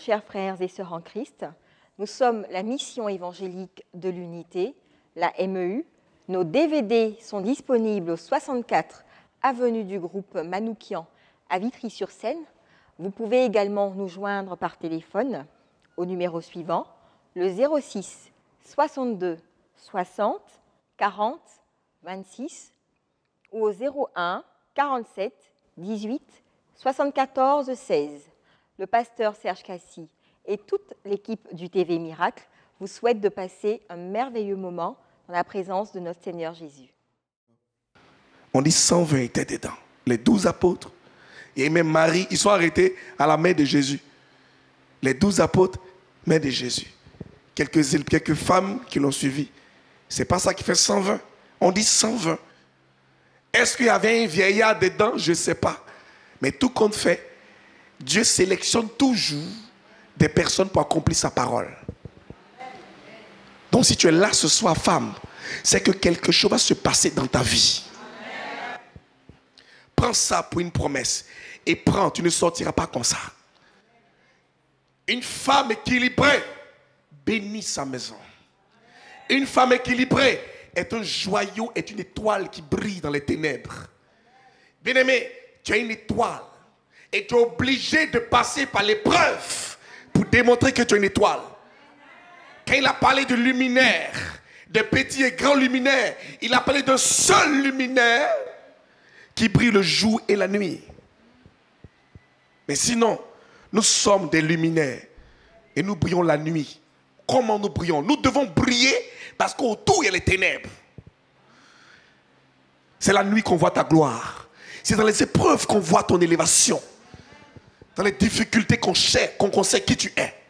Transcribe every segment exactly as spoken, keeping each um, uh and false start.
chers frères et sœurs en Christ. Nous sommes la mission évangélique de l'unité, la M E U. Nos D V D sont disponibles au soixante-quatre avenue du groupe Manoukian à Vitry-sur-Seine. Vous pouvez également nous joindre par téléphone au numéro suivant, le zéro six soixante-deux soixante quarante vingt-six ou au zéro un quarante-sept dix-huit soixante-quatorze seize. Le pasteur Serge Cassis et toute l'équipe du T V Miracle vous souhaitent de passer un merveilleux moment dans la présence de notre Seigneur Jésus. On dit cent vingt étaient dedans. Les douze apôtres et même Marie, ils sont arrêtés à la main de Jésus. Les douze apôtres, main de Jésus. Quelques, quelques femmes qui l'ont suivi. C'est pas ça qui fait cent vingt. On dit cent vingt. Est-ce qu'il y avait un vieillard dedans? Je ne sais pas. Mais tout compte fait, Dieu sélectionne toujours des personnes pour accomplir sa parole. Donc si tu es là ce soir, femme, c'est que quelque chose va se passer dans ta vie. Prends ça pour une promesse. Et prends, tu ne sortiras pas comme ça. Une femme équilibrée bénit sa maison. Une femme équilibrée est un joyau, est une étoile qui brille dans les ténèbres. Bien-aimé, tu as une étoile. Et tu es obligé de passer par l'épreuve pour démontrer que tu es une étoile. Quand il a parlé de luminaire, de petits et grands luminaires, il a parlé d'un seul luminaire qui brille le jour et la nuit. Mais sinon, nous sommes des luminaires et nous brillons la nuit. Comment nous brillons? Nous devons briller parce qu'autour il y a les ténèbres. C'est la nuit qu'on voit ta gloire. C'est dans les épreuves qu'on voit ton élévation. Dans les difficultés qu'on sait, qu'on sait qui tu es.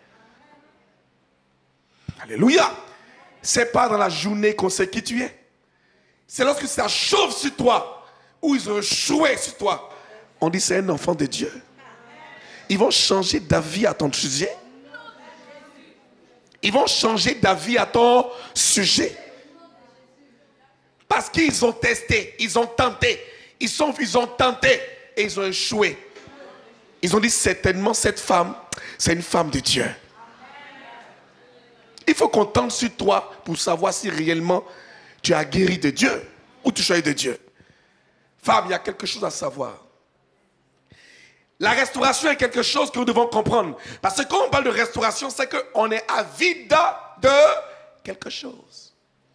Alléluia. C'est pas dans la journée qu'on sait qui tu es. C'est lorsque ça chauffe sur toi, ou ils ont échoué sur toi. On dit c'est un enfant de Dieu. Ils vont changer d'avis à ton sujet. Ils vont changer d'avis à ton sujet. Parce qu'ils ont testé, ils ont tenté. Ils, sont, ils ont tenté et ils ont échoué. Ils ont dit certainement cette femme, c'est une femme de Dieu. Il faut qu'on tente sur toi pour savoir si réellement tu as guéri de Dieu ou tu choisis de Dieu. Femme, il y a quelque chose à savoir. La restauration est quelque chose que nous devons comprendre. Parce que quand on parle de restauration, c'est qu'on est avide de quelque chose.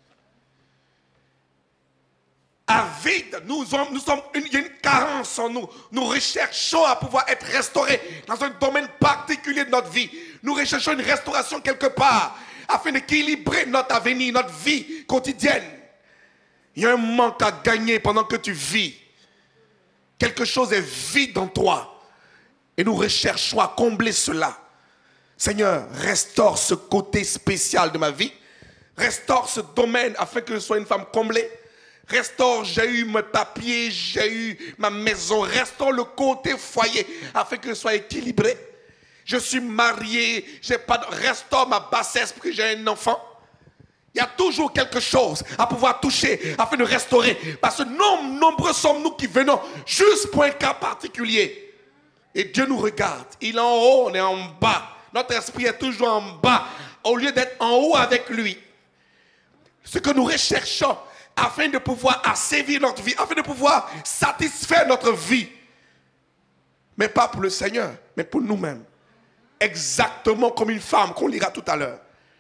Avide, nous sommes, nous sommes une, il y a une carence en nous. Nous recherchons à pouvoir être restaurés dans un domaine particulier de notre vie. Nous recherchons une restauration quelque part afin d'équilibrer notre avenir, notre vie quotidienne. Il y a un manque à gagner pendant que tu vis. Quelque chose est vide en toi. Et nous recherchons à combler cela. Seigneur, restaure ce côté spécial de ma vie. Restaure ce domaine afin que je sois une femme comblée. Restaure, j'ai eu mes papiers, j'ai eu ma maison. Restaure le côté foyer afin que je sois équilibré. Je suis marié, j'ai pas de... restaure ma bassesse pour que j'ai un enfant. Il y a toujours quelque chose à pouvoir toucher afin de restaurer. Parce que nom, nombreux sommes-nous qui venons juste pour un cas particulier. Et Dieu nous regarde. Il est en haut, on est en bas. Notre esprit est toujours en bas. Au lieu d'être en haut avec lui. Ce que nous recherchons afin de pouvoir assévir notre vie, afin de pouvoir satisfaire notre vie. Mais pas pour le Seigneur, mais pour nous-mêmes. Exactement comme une femme qu'on lira tout à l'heure.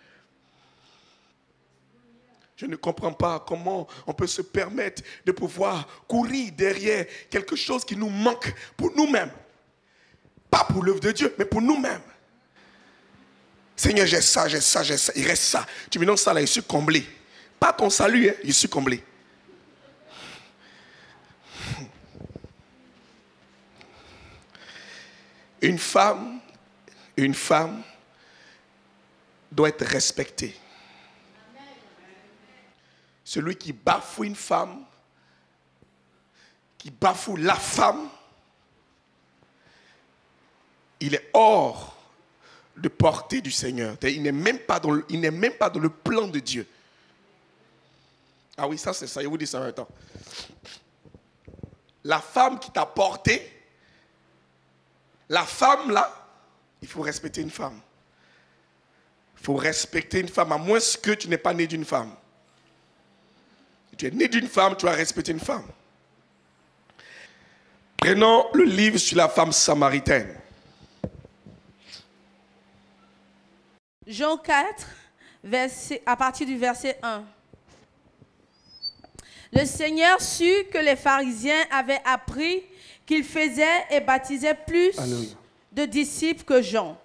Je ne comprends pas comment on peut se permettre de pouvoir courir derrière quelque chose qui nous manque pour nous-mêmes. Pas pour l'œuvre de Dieu, mais pour nous-mêmes. Seigneur, j'ai ça, j'ai ça, j'ai ça. Il reste ça. Tu me donnes ça là, je suis comblé. Pas ton salut, hein, je suis comblé. Une femme, une femme doit être respectée. Celui qui bafoue une femme, qui bafoue la femme, il est hors de portée du Seigneur. Il n'est même pas dans le, il n'est même pas dans le plan de Dieu. Ah oui, ça c'est ça, je vous dis ça en même temps. La femme qui t'a porté, la femme là, il faut respecter une femme. Il faut respecter une femme, à moins que tu n'es pas né d'une femme. Si tu es né d'une femme, tu dois respecter une femme. Prenons le livre sur la femme samaritaine. Jean quatre, verset, à partir du verset un. Le Seigneur sut que les pharisiens avaient appris qu'il faisait et baptisait plus Alléluia. de disciples que Jean.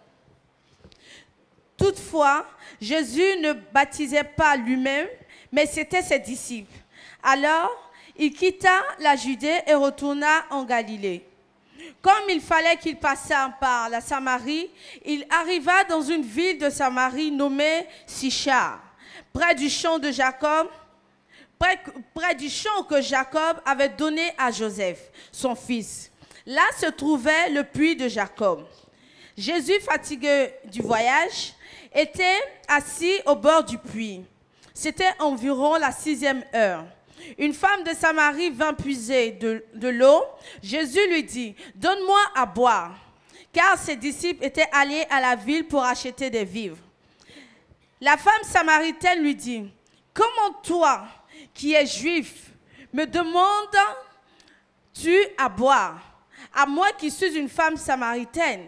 Toutefois, Jésus ne baptisait pas lui-même, mais c'était ses disciples. Alors, il quitta la Judée et retourna en Galilée. Comme il fallait qu'il passât par la Samarie, il arriva dans une ville de Samarie nommée Sichar, près du champ de Jacob, près, près du champ que Jacob avait donné à Joseph, son fils. Là se trouvait le puits de Jacob. Jésus, fatigué du voyage, était assis au bord du puits. C'était environ la sixième heure. Une femme de Samarie vint puiser de, de l'eau. Jésus lui dit, « Donne-moi à boire. » Car ses disciples étaient allés à la ville pour acheter des vivres. La femme samaritaine lui dit, « Comment toi, qui es juif, me demandes-tu à boire, à moi qui suis une femme samaritaine? »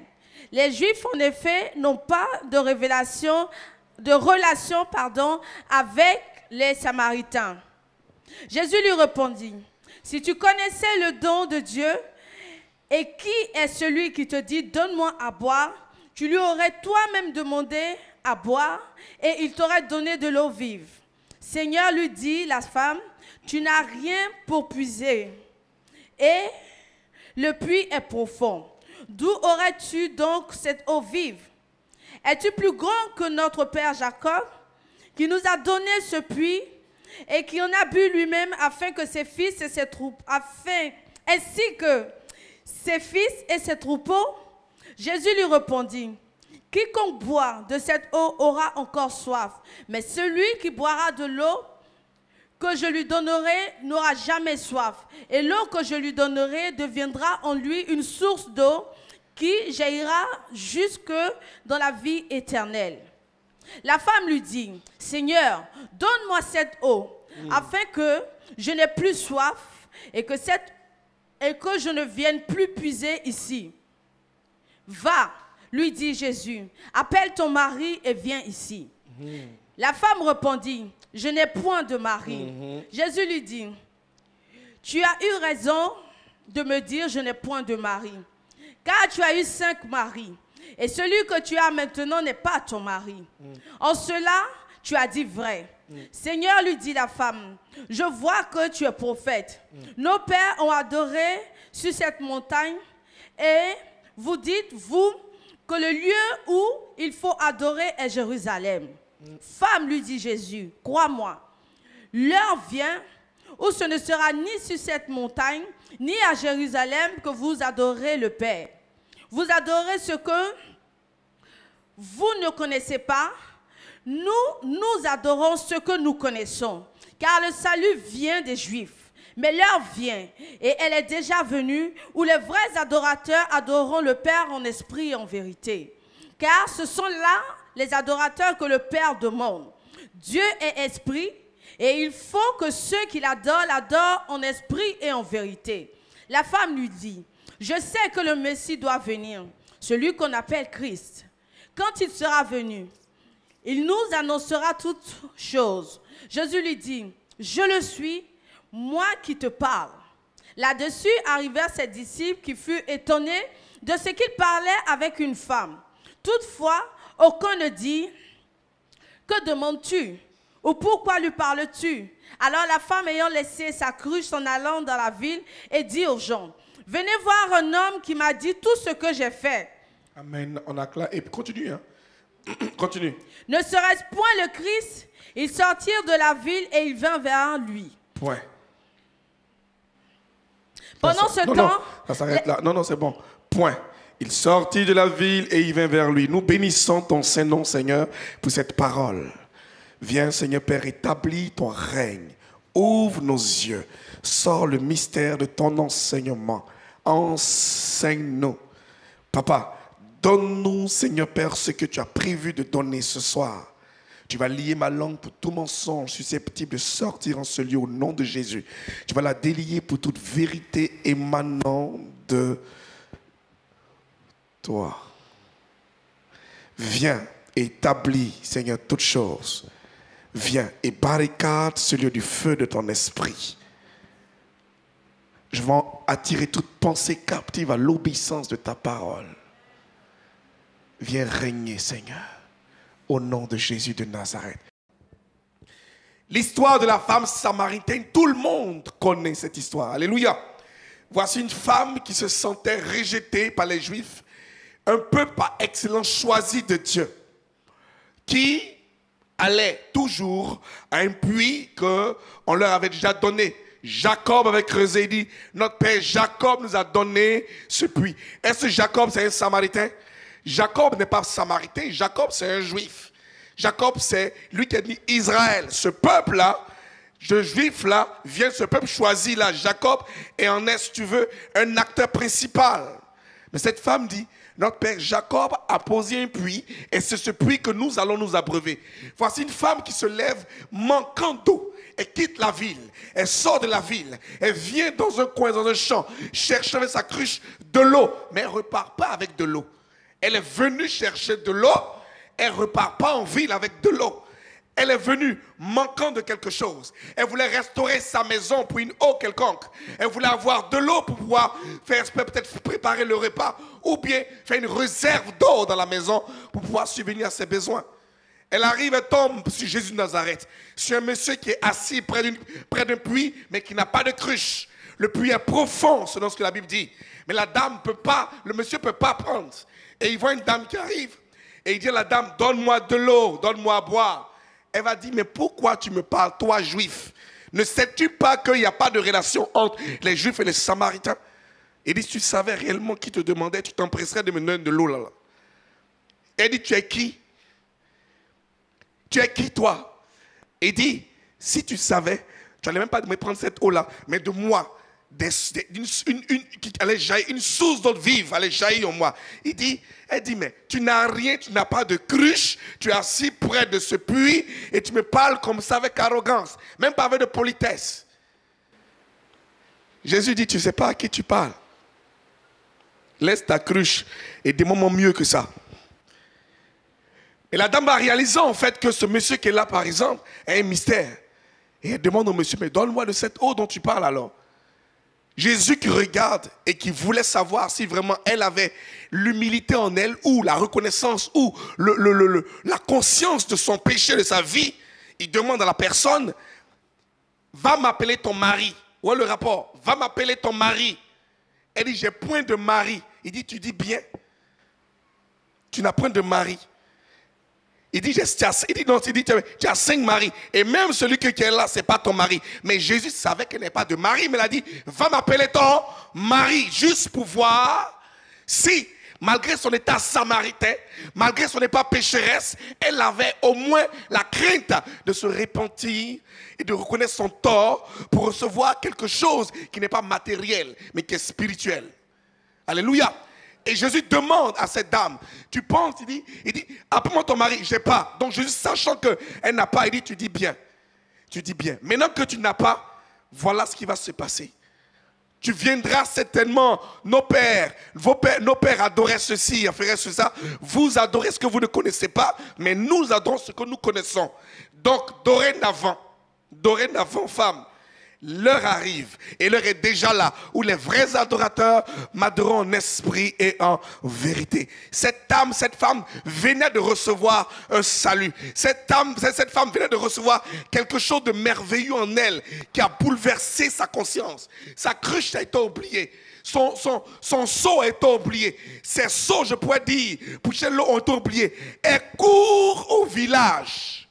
Les Juifs, en effet, n'ont pas de révélation, de relation, pardon, avec les Samaritains. Jésus lui répondit, « Si tu connaissais le don de Dieu et qui est celui qui te dit, donne-moi à boire, tu lui aurais toi-même demandé à boire et il t'aurait donné de l'eau vive. » Seigneur, lui dit la femme, « Tu n'as rien pour puiser et le puits est profond. D'où aurais-tu donc cette eau vive? Es-tu plus grand que notre père Jacob, qui nous a donné ce puits et qui en a bu lui-même afin que ses fils et ses troupeaux, afin, ainsi que ses fils et ses troupeaux? » Jésus lui répondit, « Quiconque boit de cette eau aura encore soif, mais celui qui boira de l'eau que je lui donnerai n'aura jamais soif, et l'eau que je lui donnerai deviendra en lui une source d'eau qui jaillira jusque dans la vie éternelle. » La femme lui dit, « Seigneur, donne-moi cette eau, mmh. afin que je n'ai plus soif et que, cette, et que je ne vienne plus puiser ici. » « Va, lui dit Jésus, appelle ton mari et viens ici. Mmh. » La femme répondit, « Je n'ai point de mari. Mmh. » Jésus lui dit, « Tu as eu raison de me dire, je n'ai point de mari, car tu as eu cinq maris, et celui que tu as maintenant n'est pas ton mari. Mm. En cela, tu as dit vrai. Mm. Seigneur, lui dit la femme, je vois que tu es prophète. Mm. Nos pères ont adoré sur cette montagne, et vous dites, vous, que le lieu où il faut adorer est Jérusalem. Mm. Femme, lui dit Jésus, crois-moi, l'heure vient où ce ne sera ni sur cette montagne, ni à Jérusalem que vous adorez le Père. Vous adorez ce que vous ne connaissez pas. Nous, nous adorons ce que nous connaissons. Car le salut vient des Juifs. Mais l'heure vient, et elle est déjà venue, où les vrais adorateurs adoreront le Père en esprit et en vérité. Car ce sont là les adorateurs que le Père demande. Dieu est esprit, et il faut que ceux qui l'adorent, l'adorent en esprit et en vérité. La femme lui dit, « Je sais que le Messie doit venir, celui qu'on appelle Christ. Quand il sera venu, il nous annoncera toutes choses. » Jésus lui dit, « Je le suis, moi qui te parle. » Là-dessus arrivèrent ses disciples qui furent étonnés de ce qu'il parlait avec une femme. Toutefois, aucun ne dit, « Que demandes-tu ? Ou pourquoi lui parles-tu? » Alors la femme, ayant laissé sa cruche, s'en allant dans la ville, et dit aux gens, « Venez voir un homme qui m'a dit tout ce que j'ai fait. » Amen. On acclame. Et continue. Hein. Continue. Ne serait-ce point le Christ? Ils sortirent de la ville et il vint vers lui. Point. Pendant ça, ce non, temps... Non, ça s'arrête là. Non, non, c'est bon. Point. Il sortit de la ville et il vint vers lui. Nous bénissons ton Saint-Nom, Seigneur, pour cette parole. Viens, Seigneur Père, établis ton règne. Ouvre nos yeux. Sors le mystère de ton enseignement. Enseigne-nous. Papa, Donne-nous, Seigneur Père, ce que tu as prévu de donner ce soir. Tu vas lier ma langue pour tout mensonge susceptible de sortir en ce lieu au nom de Jésus. Tu vas la délier pour toute vérité émanant de toi. Viens et établis, Seigneur, toutes choses. Viens et barricade ce lieu du feu de ton esprit. Je vais attirer toute pensée captive à l'obéissance de ta parole. Viens régner, Seigneur, au nom de Jésus de Nazareth. L'histoire de la femme samaritaine, tout le monde connaît cette histoire. Alléluia. Voici une femme qui se sentait rejetée par les Juifs, un peuple par excellence choisi de Dieu, qui allait toujours à un puits qu'on leur avait déjà donné. Jacob avait creusé, il dit, notre père Jacob nous a donné ce puits. Est-ce que Jacob c'est un samaritain? Jacob n'est pas samaritain, Jacob c'est un juif. Jacob c'est lui qui a dit Israël. Ce peuple-là, ce juif-là, vient de ce peuple choisi là. Jacob est en est, si tu veux, un acteur principal. Mais cette femme dit, notre père Jacob a posé un puits et c'est ce puits que nous allons nous abreuver. Voici une femme qui se lève manquant d'eau. Elle quitte la ville, elle sort de la ville, elle vient dans un coin, dans un champ, chercher avec sa cruche de l'eau, mais elle ne repart pas avec de l'eau. Elle est venue chercher de l'eau, elle ne repart pas en ville avec de l'eau. Elle est venue manquant de quelque chose. Elle voulait restaurer sa maison pour une eau quelconque. Elle voulait avoir de l'eau pour pouvoir faire peut-être préparer le repas ou bien faire une réserve d'eau dans la maison pour pouvoir subvenir à ses besoins. Elle arrive et tombe sur Jésus de Nazareth, sur un monsieur qui est assis près d'une, près d'un puits, mais qui n'a pas de cruche. Le puits est profond, selon ce que la Bible dit. Mais la dame ne peut pas, le monsieur ne peut pas prendre. Et il voit une dame qui arrive. Et il dit à la dame, donne-moi de l'eau, donne-moi à boire. Elle va dire, mais pourquoi tu me parles, toi, juif? Ne sais-tu pas qu'il n'y a pas de relation entre les juifs et les samaritains? Il dit, si tu savais réellement qui te demandait, tu t'empresserais de me donner de l'eau là, là. Elle dit, tu es qui? Tu es qui, toi? Il dit, si tu savais, tu n'allais même pas me prendre cette eau-là, mais de moi, des, des, une, une, une, qui allait jaillir, une source d'eau vive allait jaillir en moi. Il dit, elle dit, mais tu n'as rien, tu n'as pas de cruche, tu es assis près de ce puits et tu me parles comme ça avec arrogance, même pas avec de politesse. Jésus dit, tu ne sais pas à qui tu parles. Laisse ta cruche et des moments mieux que ça. Et la dame va réaliser en fait que ce monsieur qui est là par exemple est un mystère. Et elle demande au monsieur, mais donne-moi de cette eau dont tu parles alors. Jésus qui regarde et qui voulait savoir si vraiment elle avait l'humilité en elle ou la reconnaissance ou le, le, le, le, la conscience de son péché, de sa vie. Il demande à la personne, va m'appeler ton mari. Où est le rapport? Va m'appeler ton mari. Elle dit, j'ai point de mari. Il dit, tu dis bien. Tu n'as point de mari. Il dit, il dit, non, il dit, tu as cinq maris. Et même celui qui est là, ce n'est pas ton mari. Mais Jésus savait qu'elle n'est pas de mari. Mais il a dit, va m'appeler ton mari. Juste pour voir si, malgré son état samaritain, malgré son état pécheresse, elle avait au moins la crainte de se repentir et de reconnaître son tort pour recevoir quelque chose qui n'est pas matériel, mais qui est spirituel. Alléluia. Et Jésus demande à cette dame, tu penses, il dit, il dit, appelle-moi ton mari, je n'ai pas. Donc Jésus, sachant qu'elle n'a pas, il dit, tu dis bien. Tu dis bien. Maintenant que tu n'as pas, voilà ce qui va se passer. Tu viendras certainement, nos pères, vos pères, nos pères adoraient ceci, feraient ceci. Vous adorez ce que vous ne connaissez pas, mais nous adorons ce que nous connaissons. Donc dorénavant, dorénavant, femme, l'heure arrive, et l'heure est déjà là, où les vrais adorateurs m'adoreront en esprit et en vérité. Cette âme, cette femme venait de recevoir un salut. Cette âme, cette femme venait de recevoir quelque chose de merveilleux en elle, qui a bouleversé sa conscience. Sa cruche a été oubliée. Son, son, son seau a été oublié. Ses seaux, je pourrais dire, pour chercher l'eau, ont été oubliés. Elle court au village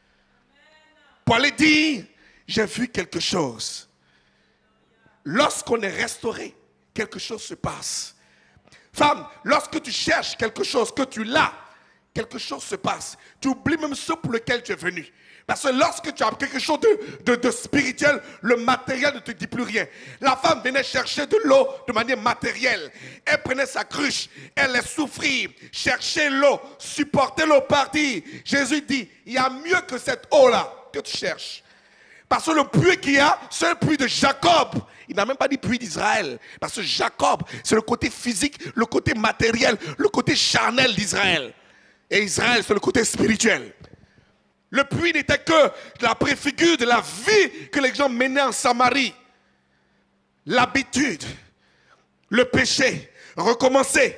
pour aller dire, j'ai vu quelque chose. Lorsqu'on est restauré, quelque chose se passe. Femme, lorsque tu cherches quelque chose, que tu l'as, quelque chose se passe. Tu oublies même ce pour lequel tu es venu. Parce que lorsque tu as quelque chose de, de, de spirituel, le matériel ne te dit plus rien. La femme venait chercher de l'eau de manière matérielle. Elle prenait sa cruche, elle allait souffrir, chercher l'eau, supporter l'eau, partir. Jésus dit, il y a mieux que cette eau-là que tu cherches. Parce que le puits qu'il y a, c'est un puits de Jacob. Il n'a même pas dit puits d'Israël. Parce que Jacob, c'est le côté physique, le côté matériel, le côté charnel d'Israël. Et Israël, c'est le côté spirituel. Le puits n'était que la préfigure de la vie que les gens menaient en Samarie. L'habitude, le péché, recommencer,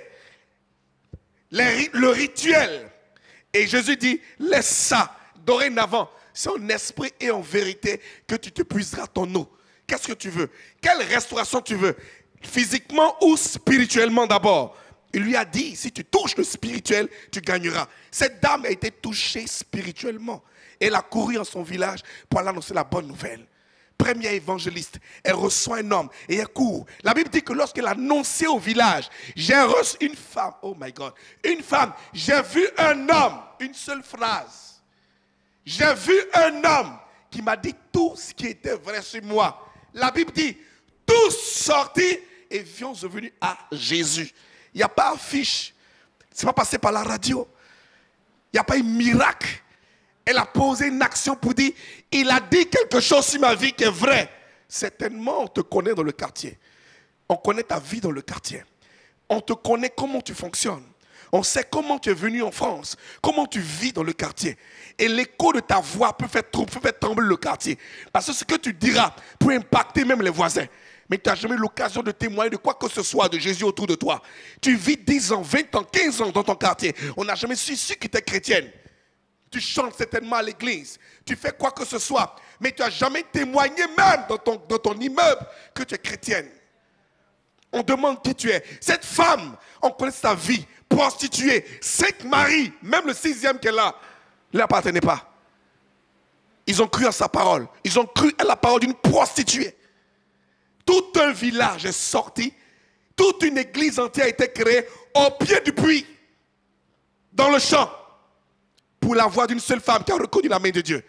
les, le rituel. Et Jésus dit, laisse ça. Dorénavant, c'est en esprit et en vérité que tu te puiseras ton eau. Qu'est-ce que tu veux? Quelle restauration tu veux? Physiquement ou spirituellement d'abord? Il lui a dit, si tu touches le spirituel, tu gagneras. Cette dame a été touchée spirituellement. Elle a couru en son village pour aller annoncer la bonne nouvelle. Première évangéliste, elle reçoit un homme et elle court. La Bible dit que lorsqu'elle a annoncé au village, j'ai reçu une femme, oh my God, une femme, j'ai vu un homme, une seule phrase. J'ai vu un homme qui m'a dit tout ce qui était vrai sur moi. La Bible dit, tous sortis et viens venus à Jésus. Il n'y a pas affiche. Ce n'est pas passé par la radio. Il n'y a pas eu miracle. Elle a posé une action pour dire, il a dit quelque chose sur ma vie qui est vrai. Certainement, on te connaît dans le quartier. On connaît ta vie dans le quartier. On te connaît comment tu fonctionnes. On sait comment tu es venu en France, comment tu vis dans le quartier. Et l'écho de ta voix peut faire, peut faire trembler le quartier. Parce que ce que tu diras peut impacter même les voisins. Mais tu n'as jamais eu l'occasion de témoigner de quoi que ce soit de Jésus autour de toi. Tu vis dix ans, vingt ans, quinze ans dans ton quartier. On n'a jamais su, su que tu es chrétienne. Tu chantes certainement à l'église. Tu fais quoi que ce soit. Mais tu n'as jamais témoigné même dans ton, dans ton immeuble que tu es chrétienne. On demande qui tu es. Cette femme, on connaît sa vie. Prostituée, cinq maris, même le sixième qu'elle a, ne lui appartenait pas. Ils ont cru à sa parole. Ils ont cru à la parole d'une prostituée. Tout un village est sorti. Toute une église entière a été créée au pied du puits, dans le champ, pour la voix d'une seule femme qui a reconnu la main de Dieu.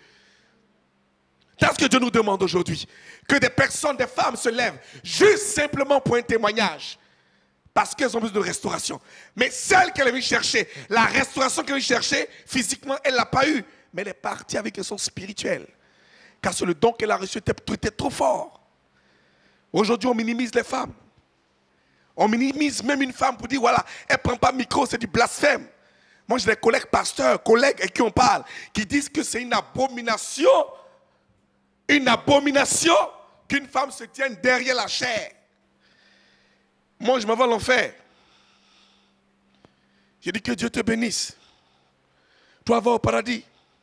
C'est ce que Dieu nous demande aujourd'hui. Que des personnes, des femmes se lèvent, juste simplement pour un témoignage. Parce qu'elles ont besoin de restauration. Mais celle qu'elle est venue chercher, la restauration qu'elle est venue chercher, physiquement, elle ne l'a pas eue. Mais elle est partie avec son spirituel. Car c'est le don qu'elle a reçu était, était trop fort. Aujourd'hui, on minimise les femmes. On minimise même une femme pour dire, voilà, elle ne prend pas le micro, c'est du blasphème. Moi, j'ai des collègues pasteurs, collègues avec qui on parle, qui disent que c'est une abomination, une abomination qu'une femme se tienne derrière la chair. Moi, je m'en vais à l'enfer. J'ai dit que Dieu te bénisse. Toi, va au paradis.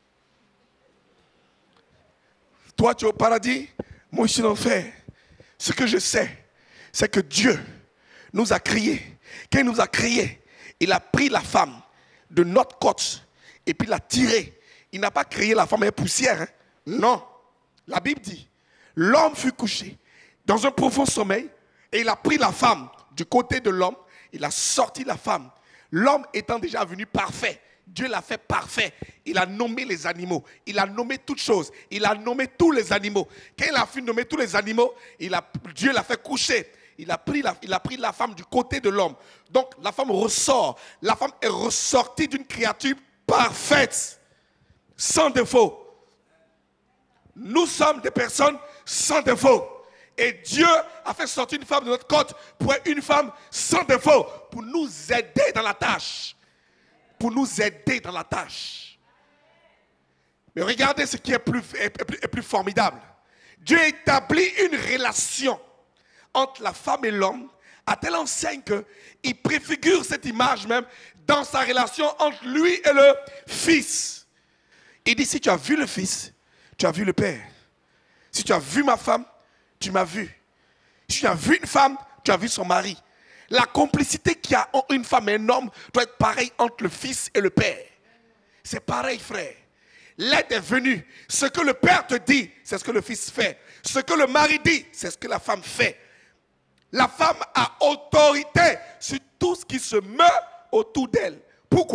Toi, tu es au paradis. Moi, je suis en enfer. Ce que je sais, c'est que Dieu nous a créés. Quand il nous a créés, il a pris la femme de notre côte et puis l'a tirée. Il n'a pas créé la femme avec poussière. Hein? Non. La Bible dit, l'homme fut couché dans un profond sommeil et il a pris la femme du côté de l'homme, il a sorti la femme. L'homme étant déjà venu parfait, Dieu l'a fait parfait. Il a nommé les animaux, il a nommé toutes choses, il a nommé tous les animaux. Quand il a fini de nommer tous les animaux, il a, Dieu l'a fait coucher. Il a, pris la, il a pris la femme du côté de l'homme. Donc la femme ressort. La femme est ressortie d'une créature parfaite, sans défaut. Nous sommes des personnes sans défaut. Et Dieu a fait sortir une femme de notre côte pour être une femme sans défaut, pour nous aider dans la tâche. Pour nous aider dans la tâche. Mais regardez ce qui est plus, est plus, est plus formidable. Dieu établit une relation entre la femme et l'homme, à telle enseigne qu'il préfigure cette image même dans sa relation entre lui et le Fils. Il dit, si tu as vu le Fils, tu as vu le Père. Si tu as vu ma femme, tu m'as vu. Si tu as vu une femme, tu as vu son mari. La complicité qu'il y a entre une femme et un homme doit être pareille entre le Fils et le Père. C'est pareil, frère. L'aide est venue. Ce que le Père te dit, c'est ce que le Fils fait. Ce que le mari dit, c'est ce que la femme fait. La femme a autorité sur tout ce qui se meurt autour d'elle. Pourquoi?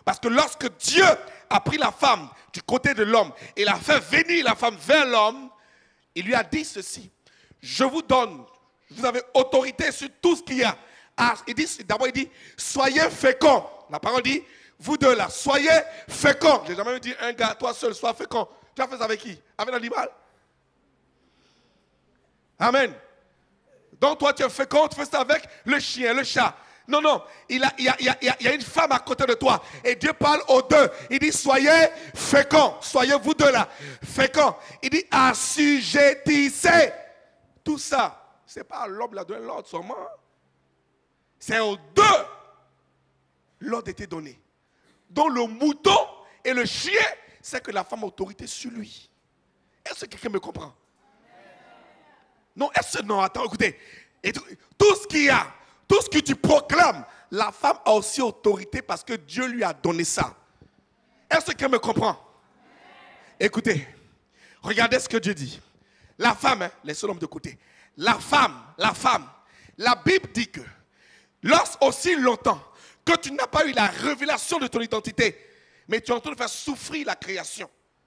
Parce que lorsque Dieu a pris la femme du côté de l'homme et l'a fait venir la femme vers l'homme, il lui a dit ceci. Je vous donne, vous avez autorité sur tout ce qu'il y a. Ah, il dit, d'abord il dit, soyez féconds. La parole dit, vous deux là, soyez féconds. J'ai jamais dit un gars, toi seul, sois fécond. Tu as fait ça avec qui? Avec l'animal? Amen. Donc toi tu es fécond, tu fais ça avec le chien, le chat. Non, non, il, a, il, y a, il, y a, il y a une femme à côté de toi. Et Dieu parle aux deux. Il dit, soyez féconds. Soyez vous deux là, féconds. Il dit, assujettissez. Tout ça, ce n'est pas à l'homme là donner l'ordre seulement. C'est aux deux. L'ordre était donné. Donc le mouton et le chien, c'est que la femme a autorité sur lui. Est-ce que quelqu'un me comprend? Non, est-ce que non, attends, écoutez. Et tout, tout ce qu'il y a, tout ce que tu proclames, la femme a aussi autorité parce que Dieu lui a donné ça. Est-ce que quelqu'un me comprend? Écoutez, regardez ce que Dieu dit. La femme, hein, laissez l'homme de côté. La femme, la femme, la Bible dit que lorsque aussi longtemps que tu n'as pas eu la révélation de ton identité, mais tu es en train de faire souffrir la création.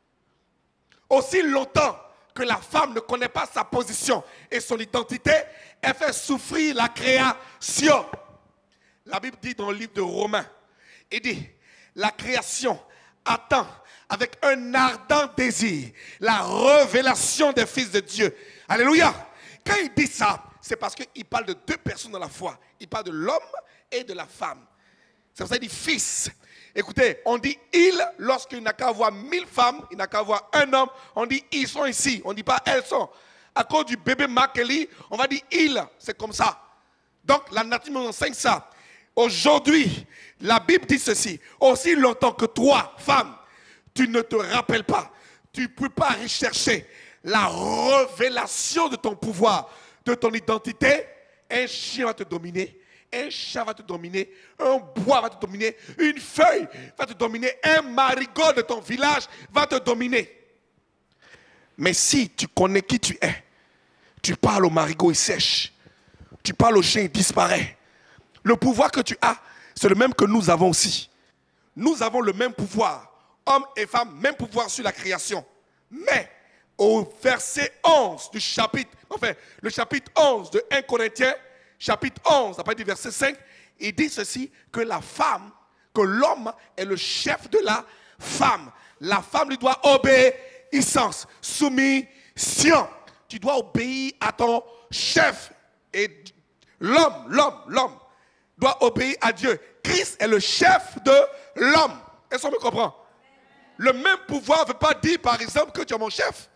Aussi longtemps que la femme ne connaît pas sa position et son identité, elle fait souffrir la création. La Bible dit dans le livre de Romains, il dit, la création attend avec un ardent désir la révélation des fils de Dieu. Alléluia. Quand il dit ça, c'est parce qu'il parle de deux personnes dans la foi. Il parle de l'homme et de la femme. C'est pour ça qu'il dit fils. Écoutez, on dit il lorsqu'il n'a qu'à avoir mille femmes, il n'a qu'à avoir un homme. On dit ils sont ici, on ne dit pas elles sont. À cause du bébé Makeli, on va dire il, c'est comme ça. Donc la nature nous enseigne ça. Aujourd'hui, la Bible dit ceci. Aussi longtemps que toi, femme, tu ne te rappelles pas, tu ne peux pas rechercher la révélation de ton pouvoir, de ton identité, un chien va te dominer. Un chat va te dominer, un bois va te dominer, une feuille va te dominer, un marigot de ton village va te dominer. Mais si tu connais qui tu es, tu parles au marigot, il sèche. Tu parles au chien, il disparaît. Le pouvoir que tu as, c'est le même que nous avons aussi. Nous avons le même pouvoir, hommes et femmes, même pouvoir sur la création. Mais au verset onze du chapitre, enfin le chapitre onze de un Corinthiens, chapitre onze, après du verset cinq, il dit ceci, que la femme, que l'homme est le chef de la femme. La femme lui doit obéissance, soumission. Tu dois obéir à ton chef. Et l'homme, l'homme, l'homme doit obéir à Dieu. Christ est le chef de l'homme. Est-ce qu'on me comprend? Le même pouvoir ne veut pas dire, par exemple, que tu es mon chef.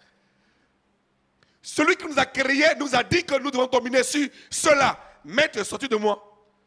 Celui qui nous a créés nous a dit que nous devons dominer sur cela. Maître, sorti de moi.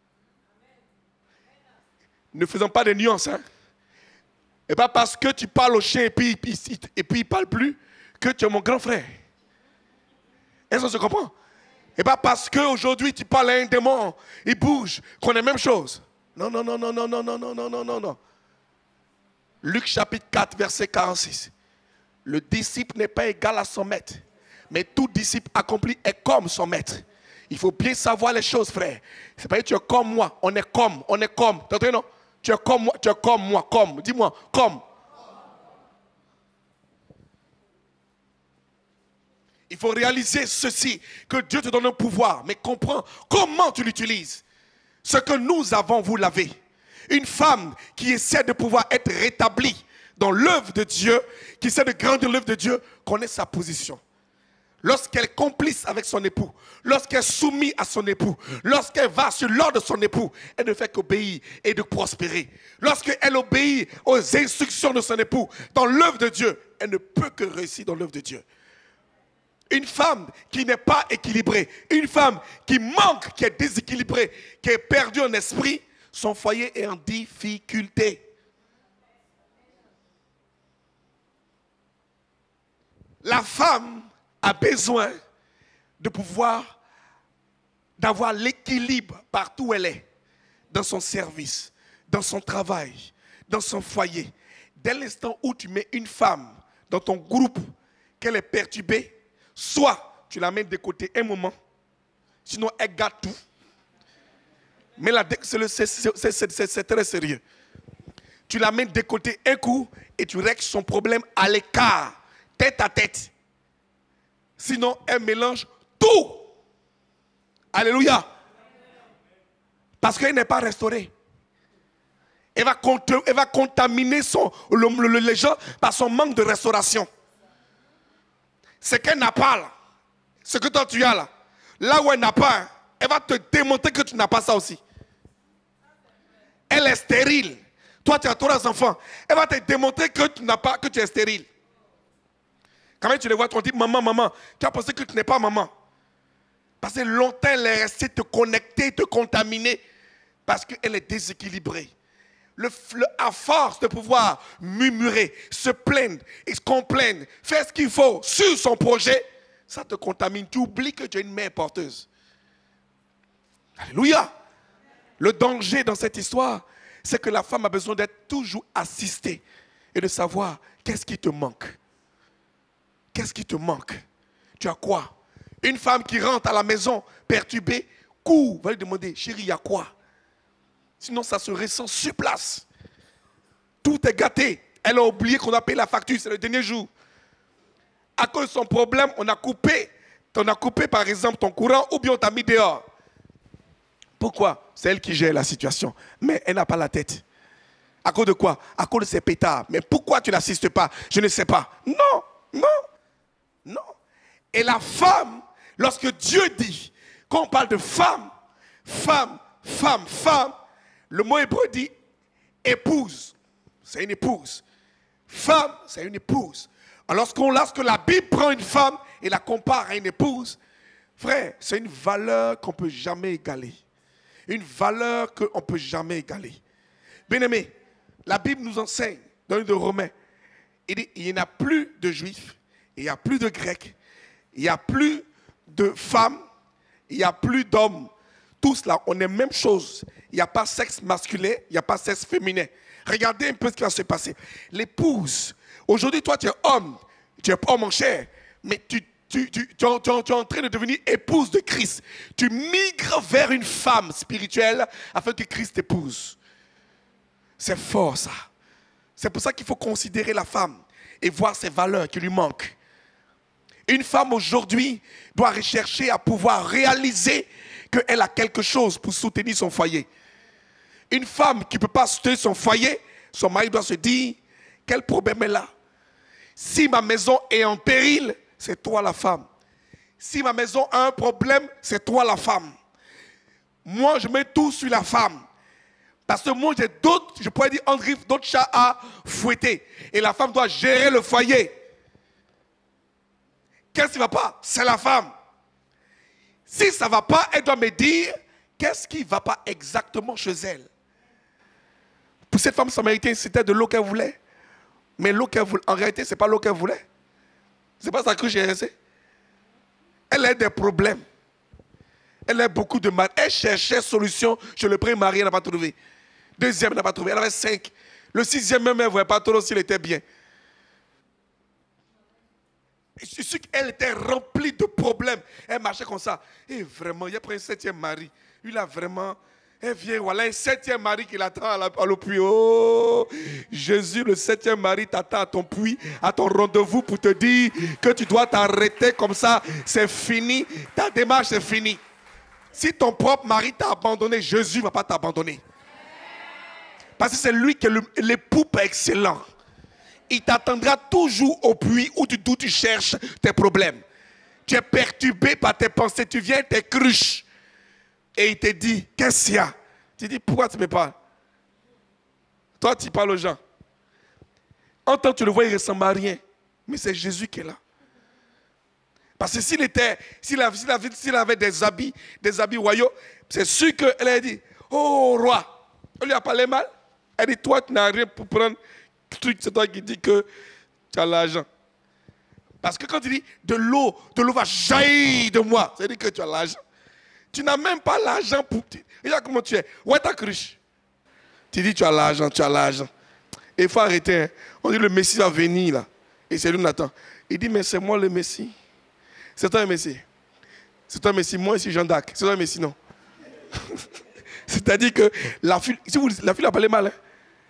Ne faisons pas de nuances. Hein? Et pas parce que tu parles au chien et puis, et puis, et puis il ne parle plus que tu es mon grand frère. Est-ce qu'on se comprend? Et pas parce qu'aujourd'hui tu parles à un démon, il bouge, qu'on est la même chose. Non, non, non, non, non, non, non, non, non, non, non, non. Luc chapitre quatre, verset quarante-six. Le disciple n'est pas égal à son maître, mais tout disciple accompli est comme son maître. Il faut bien savoir les choses, frère. C'est pas que tu es comme moi, on est comme, on est comme. Tu entends, non? Tu es comme moi, tu es comme moi, comme. Dis-moi, comme. Il faut réaliser ceci, que Dieu te donne un pouvoir, mais comprends comment tu l'utilises. Ce que nous avons, vous l'avez. Une femme qui essaie de pouvoir être rétablie dans l'œuvre de Dieu, qui essaie de grandir l'œuvre de Dieu, connaît sa position. Lorsqu'elle est complice avec son époux, lorsqu'elle est soumise à son époux, lorsqu'elle va sur l'ordre de son époux, elle ne fait qu'obéir et de prospérer. Lorsqu'elle obéit aux instructions de son époux dans l'œuvre de Dieu, elle ne peut que réussir dans l'œuvre de Dieu. Une femme qui n'est pas équilibrée, une femme qui manque, qui est déséquilibrée, qui est perdue en esprit, son foyer est en difficulté. La femme a besoin de pouvoir, d'avoir l'équilibre partout où elle est, dans son service, dans son travail, dans son foyer. Dès l'instant où tu mets une femme dans ton groupe, qu'elle est perturbée, soit tu la mets de côté un moment, sinon elle gâte tout. Mais là, c'est très sérieux. tu l'amènes de côté un coup et tu règles son problème à l'écart, tête à tête. Sinon, elle mélange tout. Alléluia. Parce qu'elle n'est pas restaurée. Elle va, elle va contaminer son, le, le, les gens par son manque de restauration. Ce qu'elle n'a pas là, ce que toi tu as là, là où elle n'a pas, elle va te démontrer que tu n'as pas ça aussi. Elle est stérile. Toi tu as trois enfants. Elle va te démontrer que tu n'as pas, que tu es stérile. Quand même tu les vois, tu te dis maman, maman, tu as pensé que tu n'es pas maman. Parce que longtemps elle est restée te connecter, te contaminer, parce qu'elle est déséquilibrée. Le, le, à force de pouvoir murmurer, se plaindre et se complaindre, faire ce qu'il faut sur son projet, ça te contamine. Tu oublies que tu es une mère porteuse. Alléluia. Le danger dans cette histoire, c'est que la femme a besoin d'être toujours assistée et de savoir qu'est-ce qui te manque. Qu'est-ce qui te manque? Tu as quoi? Une femme qui rentre à la maison perturbée, court, va lui demander, chérie, il y a quoi? Sinon, ça se ressent sur place. Tout est gâté. Elle a oublié qu'on a payé la facture, c'est le dernier jour. À cause de son problème, on a coupé, on a coupé par exemple ton courant ou bien on t'a mis dehors. Pourquoi? C'est elle qui gère la situation. Mais elle n'a pas la tête. À cause de quoi? À cause de ses pétards. Mais pourquoi tu n'assistes pas? Je ne sais pas. Non, non, non. Et la femme, lorsque Dieu dit, quand on parle de femme, femme, femme, femme, le mot hébreu dit épouse. C'est une épouse. Femme, c'est une épouse. Alors lorsqu'on, lorsque la Bible prend une femme et la compare à une épouse, frère, c'est une valeur qu'on ne peut jamais égaler. Une valeur qu'on ne peut jamais égaler. Bien-aimé, la Bible nous enseigne, dans le livre de Romains, il dit, il n'y a plus de juifs, il n'y a plus de grecs, il n'y a plus de femmes, il n'y a plus d'hommes. Tous là, on est même chose. Il n'y a pas sexe masculin, il n'y a pas sexe féminin. Regardez un peu ce qui va se passer. L'épouse, aujourd'hui toi tu es homme, tu es homme en chair, mais tu, tu, tu, tu, tu, tu, tu es en train de devenir épouse de Christ. Tu migres vers une femme spirituelle afin que Christ t'épouse. C'est fort ça. C'est pour ça qu'il faut considérer la femme et voir ses valeurs qui lui manquent. Une femme aujourd'hui doit rechercher à pouvoir réaliser qu'elle a quelque chose pour soutenir son foyer. Une femme qui ne peut pas soutenir son foyer, son mari doit se dire, quel problème elle a? Si ma maison est en péril, c'est toi la femme. Si ma maison a un problème, c'est toi la femme. Moi, je mets tout sur la femme. Parce que moi, j'ai d'autres, je pourrais dire, d'autres chats à fouetter. Et la femme doit gérer le foyer. Qu'est-ce qui ne va pas? C'est la femme. Si ça ne va pas, elle doit me dire qu'est-ce qui ne va pas exactement chez elle. Pour cette femme samaritaine, c'était de l'eau qu'elle voulait. Mais l'eau qu'elle voulait, en réalité, ce n'est pas l'eau qu'elle voulait. Ce n'est pas ça que j'ai resté. Elle a des problèmes. Elle a beaucoup de mal. Elle cherchait solution. Je le premier mari, elle n'a pas trouvé. Deuxième, elle n'a pas trouvé. Elle avait cinq. Le sixième, même, elle ne voyait pas trop s'il était bien. Je suis sûr qu'elle était remplie de problèmes. Elle marchait comme ça. Et vraiment, il a pris un septième mari. Il a vraiment... Elle vient, voilà, un septième mari qui l'attend à, à le puits. Oh, Jésus, le septième mari t'attend à ton puits, à ton rendez-vous pour te dire que tu dois t'arrêter comme ça. C'est fini. Ta démarche est finie. Si ton propre mari t'a abandonné, Jésus ne va pas t'abandonner. Parce que c'est lui qui est l'époux excellent. Il t'attendra toujours au puits où tu, où tu cherches tes problèmes. Tu es perturbé par tes pensées. Tu viens, tes cruches. Et il te dit, qu'est-ce qu'il y a? Tu dis, pourquoi tu me parles? Toi, tu parles aux gens. En tant que tu le vois, il ne ressemble à rien. Mais c'est Jésus qui est là. Parce que s'il était, s'il avait, s'il avait, s'il avait des habits, des habits royaux, c'est sûr qu'elle a dit, oh roi, elle lui a parlé mal. Elle dit, toi, tu n'as rien pour prendre le truc, c'est toi qui dis que tu as l'argent. Parce que quand tu dis, de l'eau, de l'eau va jaillir de moi, ça veut dire que tu as l'argent. Tu n'as même pas l'argent pour... Regarde comment tu es. Où est ta cruche? Tu dis, tu as l'argent, tu as l'argent. Et il faut arrêter. Hein. On dit, le Messie va venir là. Et c'est lui qui attend. Il dit, mais c'est moi le Messie. C'est toi le Messie. C'est toi le Messie. Moi, ici, Jean d'Arc. C'est toi le Messie, non. C'est-à-dire que la fille... Si vous, la fille a parlé mal. Hein.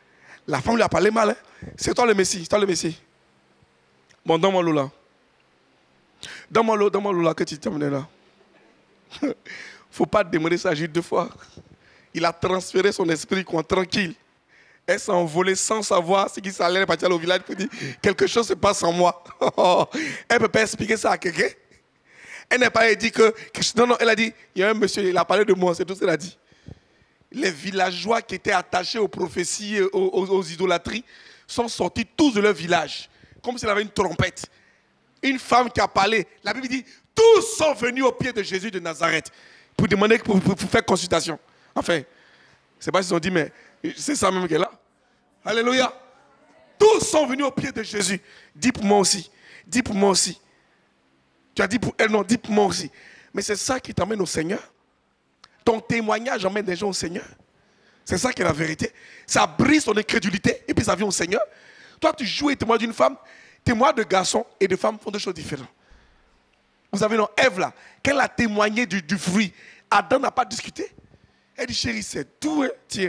La femme lui a parlé mal. Hein? C'est toi le Messie, c'est toi le Messie. Bon, donne-moi l'eau là. Donne-moi l'eau, donne-moi l'eau là que tu t'es amené là. Faut pas demander ça juste deux fois. Il a transféré son esprit quoi, tranquille. Elle s'est envolée sans savoir ce qui s'allait partir au village pour dire quelque chose se passe en moi. Elle ne peut pas expliquer ça à quelqu'un. Elle n'a pas dit que, que... Non, non, elle a dit, il y a un monsieur, il a parlé de moi, c'est tout ce qu'elle a dit. Les villageois qui étaient attachés aux prophéties, aux, aux, aux idolâtries, sont sortis tous de leur village, comme s'il avait une trompette. Une femme qui a parlé, la Bible dit, tous sont venus au pied de Jésus de Nazareth pour demander, pour, pour, pour faire consultation. Enfin, c'est pas s'ils ont dit, mais c'est ça même qu'elle a. Alléluia. Tous sont venus au pied de Jésus. Dis pour moi aussi. Dis pour moi aussi. Tu as dit pour elle, non, dis pour moi aussi. Mais c'est ça qui t'amène au Seigneur. Ton témoignage emmène des gens au Seigneur. C'est ça qui est la vérité. Ça brise ton incrédulité et puis ça vient au Seigneur. Toi, tu joues et témoignes d'une femme. Témoins de garçons et de femmes font des choses différentes. Vous avez non, Ève là, quand elle a témoigné du, du fruit, Adam n'a pas discuté. Elle dit, chérie, c'est tout, hein? Tiens.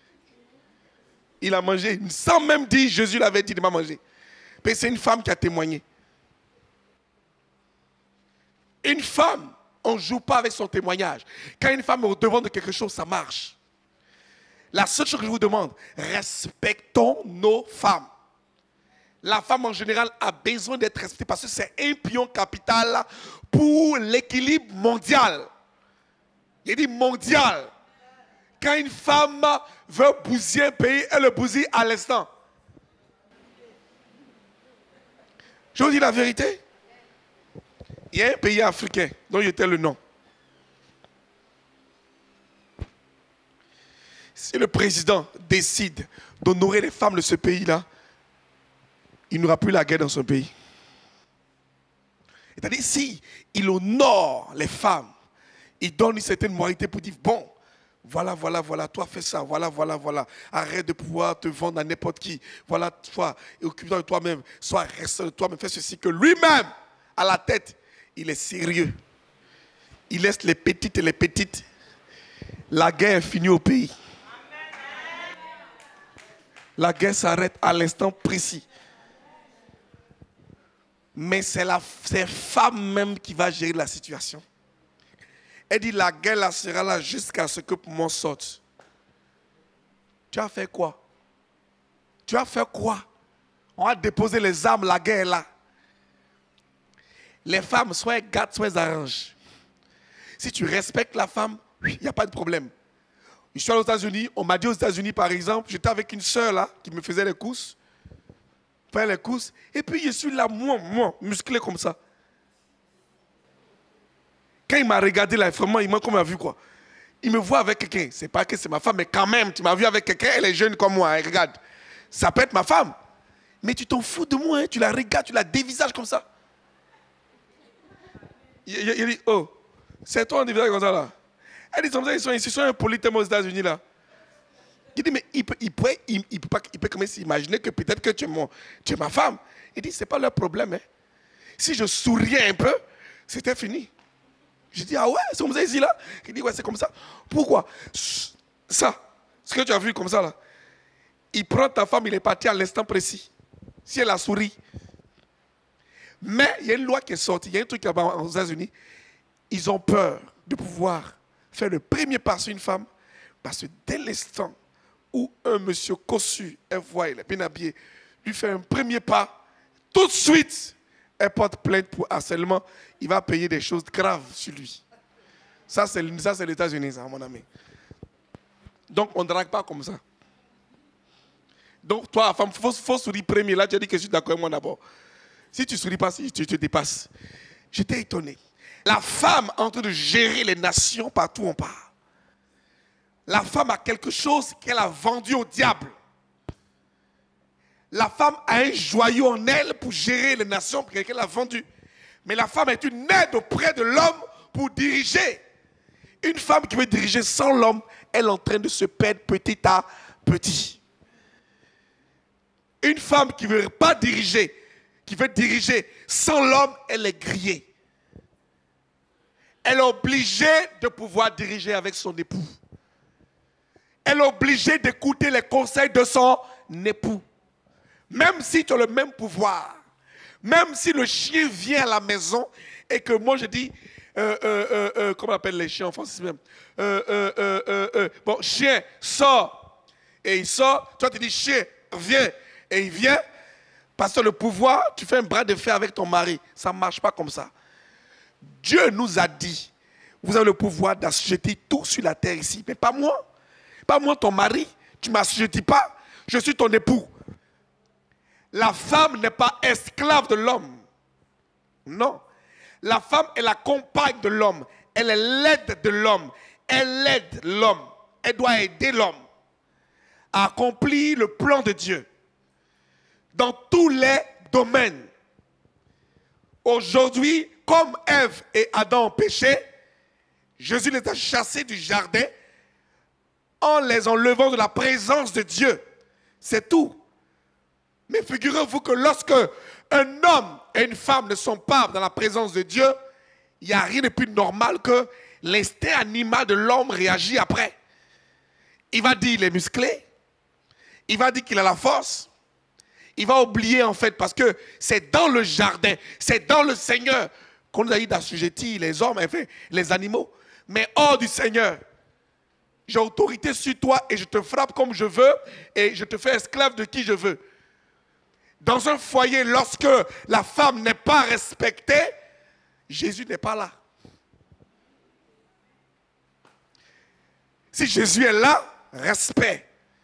Il a mangé, sans même dire, Jésus l'avait dit de pas manger. Mais c'est une femme qui a témoigné. Une femme, on ne joue pas avec son témoignage. Quand une femme est au devant de quelque chose, ça marche. La seule chose que je vous demande, respectons nos femmes. La femme en général a besoin d'être respectée parce que c'est un pion capital pour l'équilibre mondial. Il dit mondial. Quand une femme veut bousiller un pays, elle le bousille à l'instant. Je vous dis la vérité. Il y a un pays africain dont j'étais le nom. Si le président décide d'honorer les femmes de ce pays-là, il n'aura plus la guerre dans son pays. C'est-à-dire, si il honore les femmes, il donne une certaine moralité pour dire, bon, voilà, voilà, voilà, toi fais ça, voilà, voilà, voilà. Arrête de pouvoir te vendre à n'importe qui. Voilà, toi, occupe-toi de toi-même. Sois reste de toi-même, fais ceci, que lui-même, à la tête, il est sérieux. Il laisse les petites et les petites. La guerre est finie au pays. La guerre s'arrête à l'instant précis. Mais c'est la c'est femme même qui va gérer la situation. Elle dit la guerre là sera là jusqu'à ce que mon sorte. Tu as fait quoi? Tu as fait quoi? On a déposé les armes, la guerre est là. Les femmes, soit elles gâtent, soit elles arrangent. Si tu respectes la femme, il n'y a pas de problème. Je suis allé aux États-Unis, on m'a dit aux États-Unis par exemple, j'étais avec une soeur là qui me faisait les courses. Faire les courses, et puis je suis là, moi, moi, musclé comme ça. Quand il m'a regardé là, vraiment, il m'a comme vu quoi. Il me voit avec quelqu'un, c'est pas que c'est ma femme, mais quand même, tu m'as vu avec quelqu'un, elle est jeune comme moi, hein, regarde. Ça peut être ma femme, mais tu t'en fous de moi, hein, tu la regardes, tu la dévisages comme ça. Il, il, il dit, oh, c'est toi un dévisage comme ça là. Elle dit, comme ça, ils sont, ils sont impolis tellement aux États-Unis là. Il dit, mais il peut, il peut, il, il peut, pas, il peut quand même s'imaginer que peut-être que tu es, mon, tu es ma femme. Il dit, ce n'est pas leur problème. Hein. Si je souriais un peu, c'était fini. Je dis, ah ouais, c'est comme ça ici là. Il dit, ouais, c'est comme ça. Pourquoi? Ça, ce que tu as vu comme ça là. Il prend ta femme, il est parti à l'instant précis. Si elle a souri. Mais il y a une loi qui est sortie, il y a un truc là-bas aux États-Unis. Ils ont peur de pouvoir faire le premier pas sur une femme. Parce que dès l'instant où un monsieur cossu, un voile, bien habillé, lui fait un premier pas, tout de suite, elle porte plainte pour harcèlement, il va payer des choses graves sur lui. Ça, c'est les États-Unis, ça, mon ami. Donc, on ne drague pas comme ça. Donc, toi, la femme, il faut, faut sourire premier. Là, tu as dit que je suis d'accord avec moi d'abord. Si tu ne souris pas, si tu te dépasses. J'étais étonné. La femme est en train de gérer les nations partout où on part. La femme a quelque chose qu'elle a vendu au diable. La femme a un joyau en elle pour gérer les nations qu'elle a vendu. Mais la femme est une aide auprès de l'homme pour diriger. Une femme qui veut diriger sans l'homme, elle est en train de se perdre petit à petit. Une femme qui ne veut pas diriger, qui veut diriger sans l'homme, elle est grillée. Elle est obligée de pouvoir diriger avec son époux. Elle est obligée d'écouter les conseils de son époux. Même si tu as le même pouvoir, même si le chien vient à la maison et que moi je dis, euh, euh, euh, euh, comment on appelle les chiens en français même, euh, euh, euh, euh, euh, bon, chien, sort, et il sort, toi tu dis, chien, viens, et il vient, parce que le pouvoir, tu fais un bras de fer avec ton mari, ça ne marche pas comme ça. Dieu nous a dit, vous avez le pouvoir d'assujettir tout sur la terre ici, mais pas moi, pas moi ton mari, tu ne m'assujettis pas, je suis ton époux. La femme n'est pas esclave de l'homme. Non. La femme est la compagne de l'homme. Elle est l'aide de l'homme. Elle aide l'homme. Elle doit aider l'homme à accomplir le plan de Dieu dans tous les domaines. Aujourd'hui, comme Ève et Adam ont péché, Jésus les a chassés du jardin en les enlevant de la présence de Dieu. C'est tout. Mais figurez-vous que lorsque un homme et une femme ne sont pas dans la présence de Dieu, il n'y a rien de plus normal que l'instinct animal de l'homme réagit après. Il va dire qu'il est musclé, il va dire qu'il a la force, il va oublier en fait parce que c'est dans le jardin, c'est dans le Seigneur qu'on nous a dit d'assujettir les hommes, enfin, les animaux. Mais hors du Seigneur, j'ai autorité sur toi et je te frappe comme je veux et je te fais esclave de qui je veux. Dans un foyer, lorsque la femme n'est pas respectée, Jésus n'est pas là. Si Jésus est là, respect.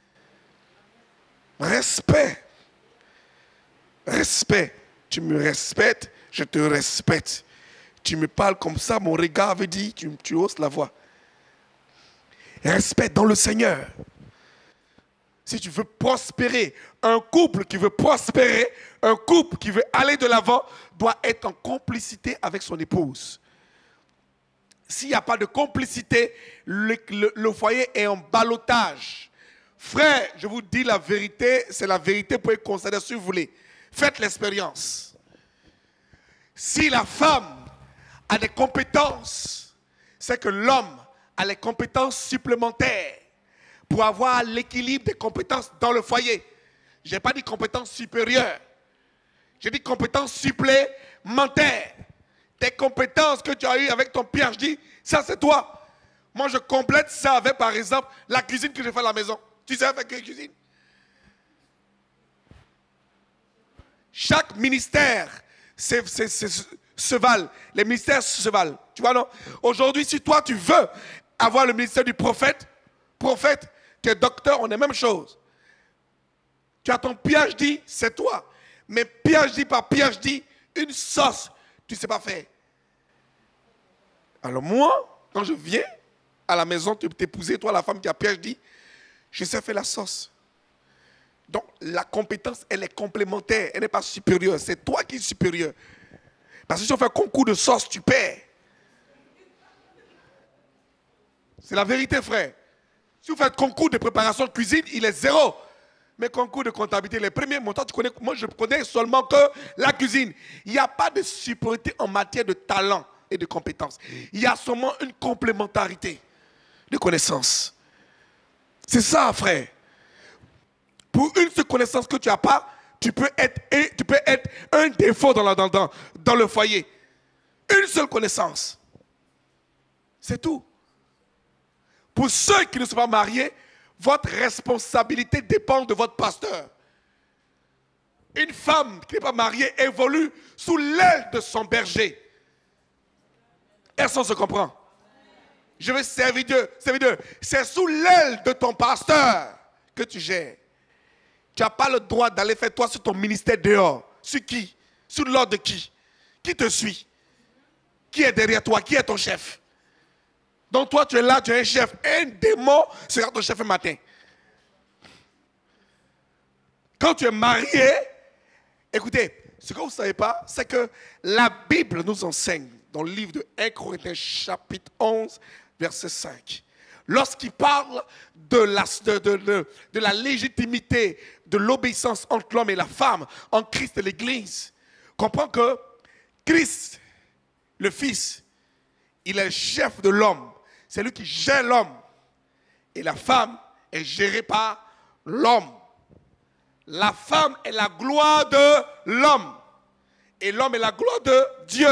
Respect. Respect. Tu me respectes, je te respecte. Tu me parles comme ça, mon regard veut dire, tu, tu hausses la voix. Respect dans le Seigneur. Si tu veux prospérer, un couple qui veut prospérer, un couple qui veut aller de l'avant, doit être en complicité avec son épouse. S'il n'y a pas de complicité, le, le, le foyer est en ballottage. Frère, je vous dis la vérité, c'est la vérité, vous pouvez considérer si vous voulez. Faites l'expérience. Si la femme a des compétences, c'est que l'homme a les compétences supplémentaires pour avoir l'équilibre des compétences dans le foyer. Je n'ai pas dit compétences supérieures. J'ai dit compétences supplémentaires. Tes compétences que tu as eues avec ton P H D, ça c'est toi. Moi je complète ça avec par exemple la cuisine que je fais à la maison. Tu sais faire quelle cuisine? Chaque ministère c'est, c'est, c'est, se valent. Les ministères se valent. Tu vois non? Aujourd'hui si toi tu veux avoir le ministère du prophète, prophète, tu es docteur, on est même chose. Tu as ton P H D, c'est toi. Mais P H D par P H D, une sauce, tu ne sais pas faire. Alors moi, quand je viens à la maison, tu t'épouser, toi la femme qui a P H D, je sais faire la sauce. Donc la compétence, elle est complémentaire, elle n'est pas supérieure. C'est toi qui es supérieur. Parce que si on fait un concours de sauce, tu perds. C'est la vérité, frère. Si vous faites concours de préparation de cuisine, il est zéro. Mais concours de comptabilité, les premiers montants, tu connais, moi je connais seulement que la cuisine. Il n'y a pas de supériorité en matière de talent et de compétences. Il y a seulement une complémentarité de connaissances. C'est ça, frère. Pour une seule connaissance que tu n'as pas, tu peux être, tu peux être un défaut dans, la, dans, dans, dans le foyer. Une seule connaissance. C'est tout. Pour ceux qui ne sont pas mariés, votre responsabilité dépend de votre pasteur. Une femme qui n'est pas mariée évolue sous l'aile de son berger. Est-ce qu'on se comprend? Je veux servir Dieu, servir Dieu. C'est sous l'aile de ton pasteur que tu gères. Tu n'as pas le droit d'aller faire toi sur ton ministère dehors. Sur qui? Sur l'ordre de qui? Qui te suit? Qui est derrière toi? Qui est ton chef? Donc toi, tu es là, tu es un chef. Un démon sera ton chef un matin. Quand tu es marié, écoutez, ce que vous ne savez pas, c'est que la Bible nous enseigne, dans le livre de premier Corinthiens chapitre onze, verset cinq, lorsqu'il parle de la, de, de, de, de la légitimité, de l'obéissance entre l'homme et la femme, en Christ et l'Église, comprends que Christ, le Fils, il est le chef de l'homme. C'est lui qui gère l'homme. Et la femme est gérée par l'homme. La femme est la gloire de l'homme. Et l'homme est la gloire de Dieu.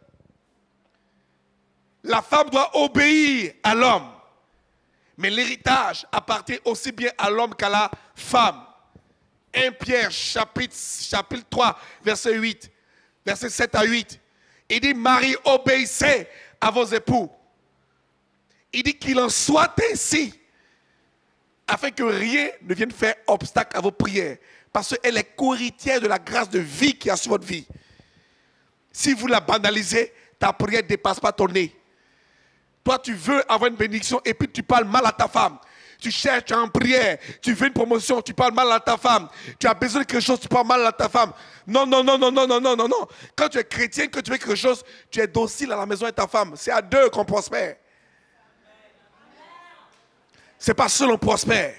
La femme doit obéir à l'homme. Mais l'héritage appartient aussi bien à l'homme qu'à la femme. premier Pierre chapitre, chapitre trois, verset huit, verset sept à huit. Il dit, Marie, obéissez à vos époux. Il dit qu'il en soit ainsi, afin que rien ne vienne faire obstacle à vos prières. Parce qu'elle est co-héritière de la grâce de vie qui a sur votre vie. Si vous la banalisez, ta prière ne dépasse pas ton nez. Toi, tu veux avoir une bénédiction et puis tu parles mal à ta femme. Tu cherches, tu es en prière, tu veux une promotion, tu parles mal à ta femme. Tu as besoin de quelque chose, tu parles mal à ta femme. Non, non, non, non, non, non, non, non, non. Quand tu es chrétien, que tu veux quelque chose, tu es docile à la maison de ta femme. C'est à deux qu'on prospère. C'est pas seul on prospère.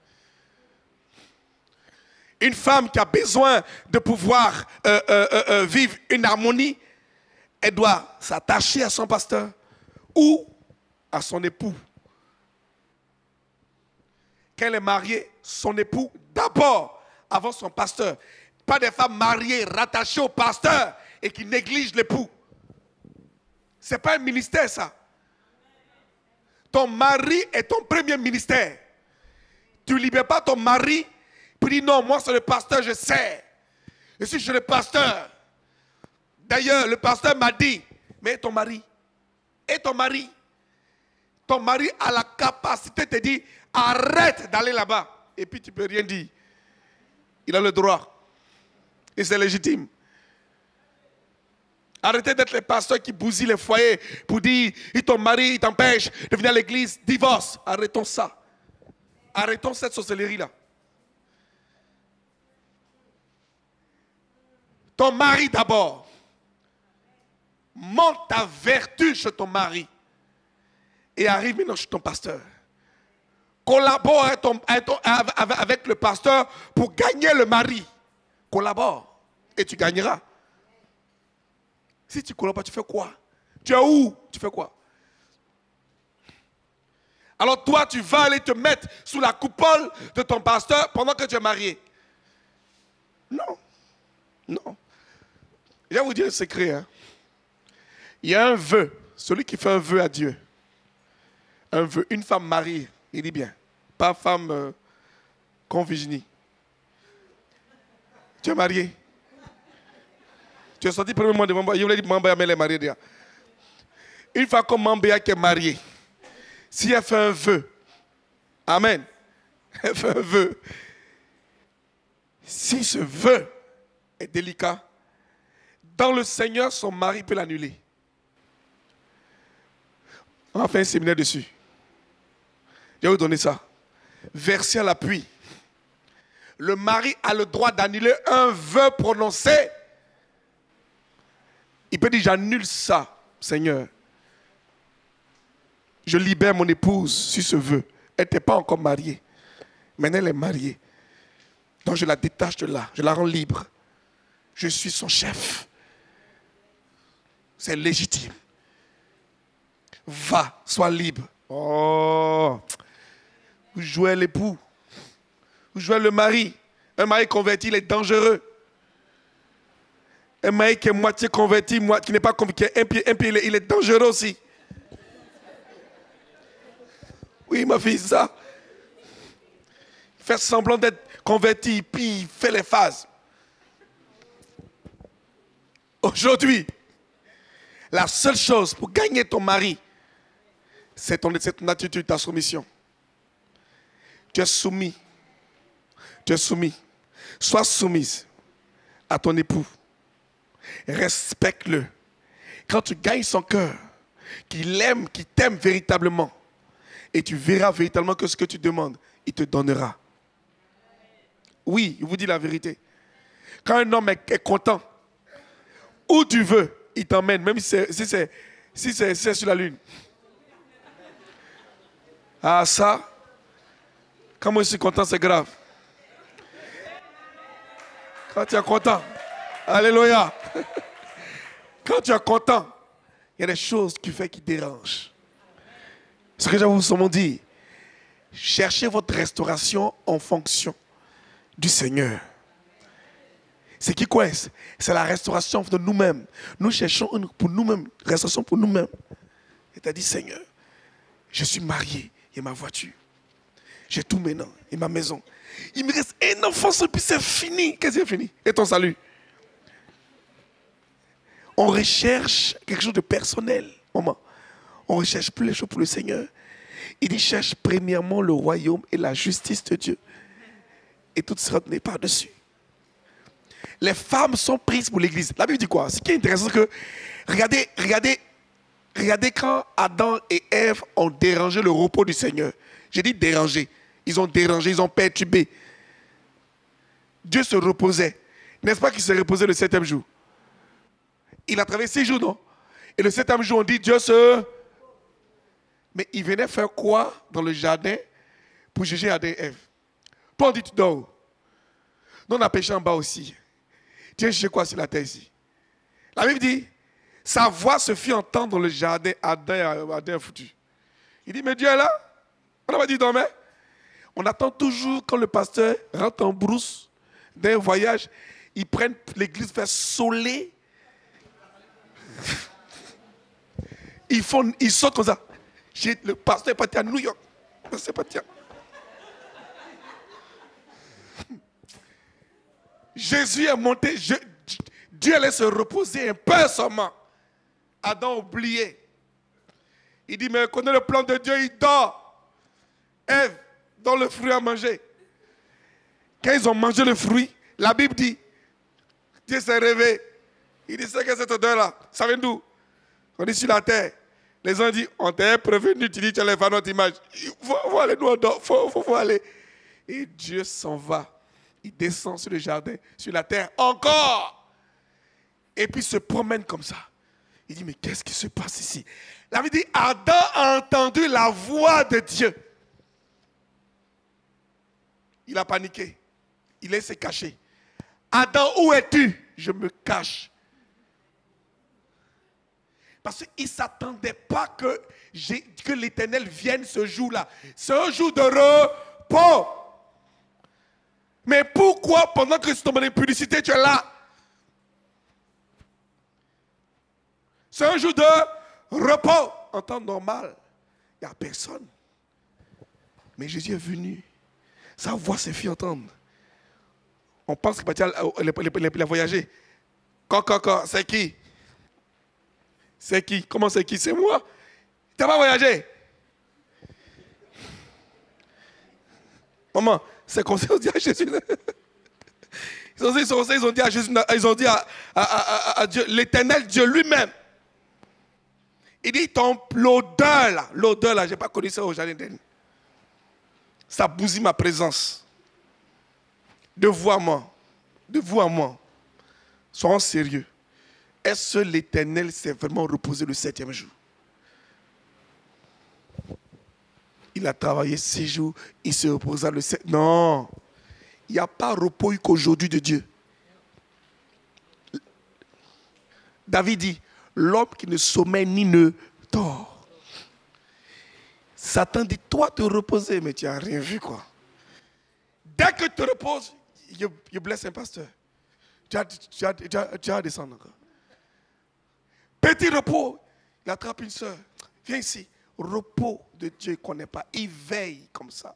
Une femme qui a besoin de pouvoir euh, euh, euh, vivre une harmonie, elle doit s'attacher à son pasteur ou à son époux. Quand elle est mariée, son époux d'abord, avant son pasteur. Pas des femmes mariées, rattachées au pasteur et qui négligent l'époux. Ce n'est pas un ministère, ça. Ton mari est ton premier ministère. Tu ne libères pas ton mari pour dire non, moi c'est le pasteur, je sais. Je suis chez le pasteur. D'ailleurs, le pasteur m'a dit, mais ton mari, et ton mari, ton mari a la capacité de te dire, arrête d'aller là-bas. Et puis tu ne peux rien dire. Il a le droit. Et c'est légitime. Arrêtez d'être les pasteurs qui bousillent les foyers pour dire, ton mari, il t'empêche de venir à l'église, divorce. Arrêtons ça. Arrêtons cette sorcellerie-là. Ton mari d'abord. Monte ta vertu chez ton mari. Et arrive maintenant chez ton pasteur. Collabore avec, ton, avec, ton, avec le pasteur pour gagner le mari. Collabore. Et tu gagneras. Si tu ne collabores pas, tu fais quoi? Tu es où? Tu fais quoi? Alors toi, tu vas aller te mettre sous la coupole de ton pasteur pendant que tu es marié. Non. Non. Je vais vous dire un secret. Hein. Il y a un vœu. Celui qui fait un vœu à Dieu. Un vœu. Une femme mariée. Il dit bien. Pas femme euh, conviginie. Tu es marié. Tu es sorti premièrement de Mamba. Il voulait dire Mamba, mais elle est mariée déjà. Une fois que Mamba qui est mariée, si elle fait un vœu, amen, elle fait un vœu. Si ce vœu est délicat, dans le Seigneur, son mari peut l'annuler. On va faire un séminaire dessus. Je vais vous donner ça. Verset à l'appui. Le mari a le droit d'annuler un vœu prononcé. Il peut dire, j'annule ça, Seigneur. Je libère mon épouse sur ce vœu. Elle n'était pas encore mariée. Maintenant, elle est mariée. Donc, je la détache de là. Je la rends libre. Je suis son chef. C'est légitime. Va, sois libre. Oh, vous jouez l'époux. Vous jouez le mari. Un mari converti, il est dangereux. Un mari qui est moitié converti, qui n'est pas converti, un pied, un pied, il est, il est dangereux aussi. Oui, ma fille, c'est ça. Il fait semblant d'être converti, puis il fait les phases. Aujourd'hui, la seule chose pour gagner ton mari, c'est ton, ton attitude, ta soumission. Tu es soumis. Tu es soumis. Sois soumise à ton époux. Respecte-le. Quand tu gagnes son cœur, qu'il aime, qu'il t'aime véritablement, et tu verras véritablement que ce que tu demandes, il te donnera. Oui, je vous dis la vérité. Quand un homme est, est content, où tu veux, il t'emmène, même si c'est si c'est, si c'est, si c'est sur la lune. Ah ça, quand moi je suis content, c'est grave. Quand tu es content, alléluia. Quand tu es content, il y a des choses que tu fais qui dérangent. Ce que je vais vous dire, cherchez votre restauration en fonction du Seigneur. C'est qui coince? C'est la restauration de nous-mêmes. Nous cherchons une pour nous-mêmes, restauration pour nous-mêmes. Et tu as dit, Seigneur, je suis marié, et ma voiture. J'ai tout maintenant, et ma maison. Il me reste un enfant, et puis c'est fini. Qu'est-ce qui est fini? Et ton salut? On recherche quelque chose de personnel. Maman, on ne recherche plus les choses pour le Seigneur. Il dit, cherche premièrement le royaume et la justice de Dieu. Et tout sera donné par-dessus. Les femmes sont prises pour l'église. La Bible dit quoi? Ce qui est intéressant, c'est que, regardez, regardez, regardez quand Adam et Ève ont dérangé le repos du Seigneur. J'ai dit déranger. Ils ont dérangé, ils ont perturbé. Dieu se reposait. N'est-ce pas qu'il se reposait le septième jour? Il a travaillé six jours, non? Et le septième jour, on dit Dieu se... Mais il venait faire quoi dans le jardin pour juger Adam et Ève? Toi, on dit tu dors. Nous, on a péché en bas aussi. Dieu juge quoi sur la terre ici? La Bible dit, sa voix se fit entendre dans le jardin, Adam, Adam foutu. Il dit, mais Dieu est là? On n'a pas dit dormir. On attend toujours quand le pasteur rentre en brousse d'un voyage, ils prennent l'église faire soler. Ils, font, ils sautent comme ça. Le pasteur est parti à New York. Le pasteur est parti à... Jésus est monté. Je, Dieu allait se reposer un peu seulement. Adam oublié. Il dit, mais connaît le plan de Dieu, il dort. Ève, dans le fruit à manger. Quand ils ont mangé le fruit, la Bible dit, Dieu s'est réveillé. Il dit, c'est que cette odeur-là, ça vient d'où? On est sur la terre. Les gens disent, on t'a prévenu, tu dis, tu allais faire notre image. Il faut, faut aller, nous on dort, il faut, faut, faut aller. Et Dieu s'en va. Il descend sur le jardin, sur la terre, encore. Et puis il se promène comme ça. Il dit, mais qu'est-ce qui se passe ici? La Bible dit, Adam a entendu la voix de Dieu. Il a paniqué. Il est se cacher. Adam, où es-tu? Je me cache. Parce qu'il ne s'attendait pas que, que l'Éternel vienne ce jour-là. C'est un jour de repos. Mais pourquoi, pendant que tu tombes dans l'impudicité, tu es là? C'est un jour de repos. En temps normal, il n'y a personne. Mais Jésus est venu. Sa voix s'est fait entendre. On pense qu'il a voyagé. Quand, quand, quand, c'est qui? C'est qui? Comment c'est qui? C'est moi. Tu n'as pas voyagé? Maman, c'est comme ça qu'on dit à Jésus. Ils ont dit, ils ont dit à Jésus, ils ont dit à, à, à, à Dieu, l'Éternel Dieu lui-même. Il dit, ton l'odeur là, l'odeur là, je n'ai pas connu ça au jardin d'Éden. Ça bousille ma présence. De vous à moi, de vous à moi, soyons sérieux. Est-ce que l'Éternel s'est vraiment reposé le septième jour? Il a travaillé six jours, il se reposa le septième. Non, il n'y a pas repos qu'aujourd'hui de Dieu. David dit, l'homme qui ne sommeille ni ne dort. Satan dit, toi te reposer, mais tu n'as rien vu quoi. Dès que tu te reposes, you, you bless un pasteur. Tu as, tu as, tu as, tu as descendre encore. Petit repos, il attrape une soeur. Viens ici. Repos de Dieu, il ne connaît pas. Il veille comme ça.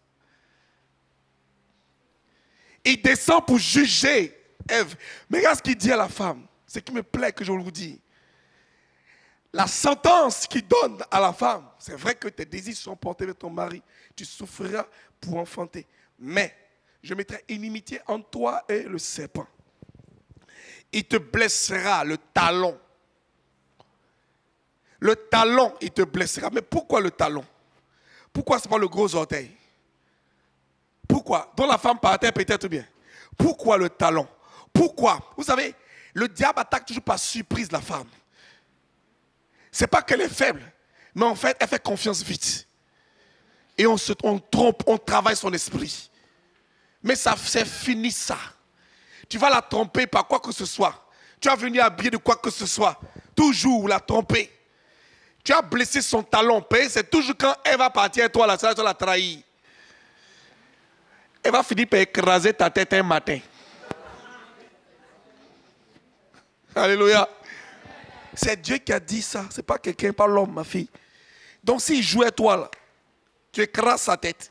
Il descend pour juger Ève. Mais regarde ce qu'il dit à la femme. Ce qui me plaît que je vous dis. La sentence qu'il donne à la femme, c'est vrai que tes désirs sont portés vers ton mari. Tu souffriras pour enfanter. Mais je mettrai inimitié entre toi et le serpent. Il te blessera le talon. Le talon, il te blessera. Mais pourquoi le talon? Pourquoi ce n'est pas le gros orteil? Pourquoi? Dans la femme par terre peut-être bien. Pourquoi le talon? Pourquoi? Vous savez, le diable attaque toujours par surprise la femme. Ce n'est pas qu'elle est faible, mais en fait, elle fait confiance vite. Et on se on trompe, on travaille son esprit. Mais ça, c'est fini ça. Tu vas la tromper par quoi que ce soit. Tu vas venir habiller de quoi que ce soit. Toujours la tromper. Tu as blessé son talon. C'est toujours quand elle va partir, toi, la, tu la trahir. elle va finir par écraser ta tête un matin. Alléluia. C'est Dieu qui a dit ça. Ce n'est pas quelqu'un, pas l'homme, ma fille. Donc s'il jouait toi là, tu écrases sa tête.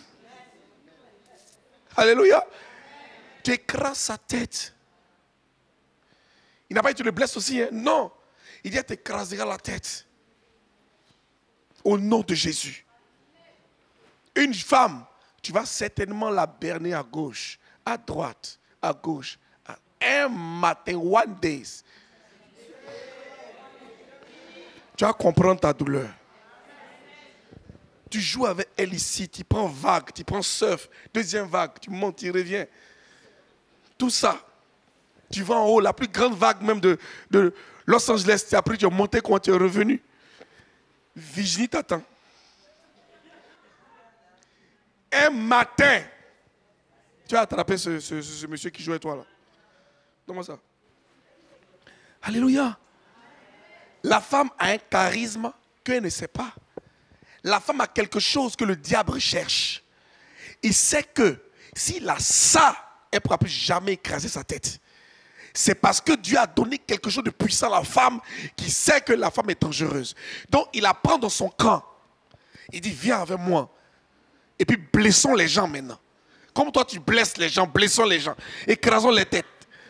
Alléluia. Tu écrases sa tête. Il n'a pas dit tu le blesses aussi. Hein? Non. Il dit tu t'écraseras la tête. Au nom de Jésus. Une femme, tu vas certainement la berner à gauche, à droite, à gauche. Un matin, one day. Tu vas comprendre ta douleur. Tu joues avec elle ici, tu prends vague, tu prends surf, deuxième vague, tu montes, tu reviens. Tout ça. Tu vas en haut, la plus grande vague même de, de Los Angeles, tu as pris, tu es monté quand tu es revenu. Virginie t'attend. Un matin, tu as attrapé ce, ce, ce, ce monsieur qui joue avec toi là. Comment ça? Alléluia. La femme a un charisme qu'elle ne sait pas. La femme a quelque chose que le diable cherche. Il sait que s'il a ça, elle ne pourra plus jamais écraser sa tête. C'est parce que Dieu a donné quelque chose de puissant à la femme qui sait que la femme est dangereuse. Donc il la prend dans son camp. Il dit viens avec moi. Et puis blessons les gens maintenant. Comme toi tu blesses les gens, blessons les gens. Écrasons les têtes.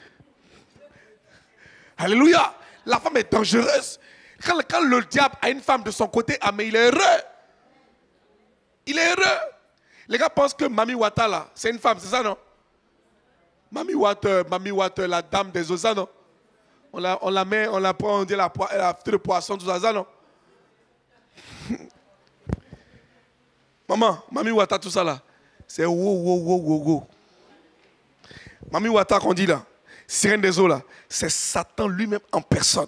Alléluia. La femme est dangereuse. Quand, quand le diable a une femme de son côté, ah mais il est heureux. Il est heureux. Les gars pensent que Mami Wata là, c'est une femme, c'est ça non? Mami Wata, Mami Wata, la dame des eaux, ça non? On la, on la met, on la prend, on dit la, la de poisson, tout ça, ça non? Maman, Mami Wata, tout ça là, c'est wow, wow, wow, wow, wow. Mami Wata qu'on dit là, sirène des eaux là, c'est Satan lui-même en personne.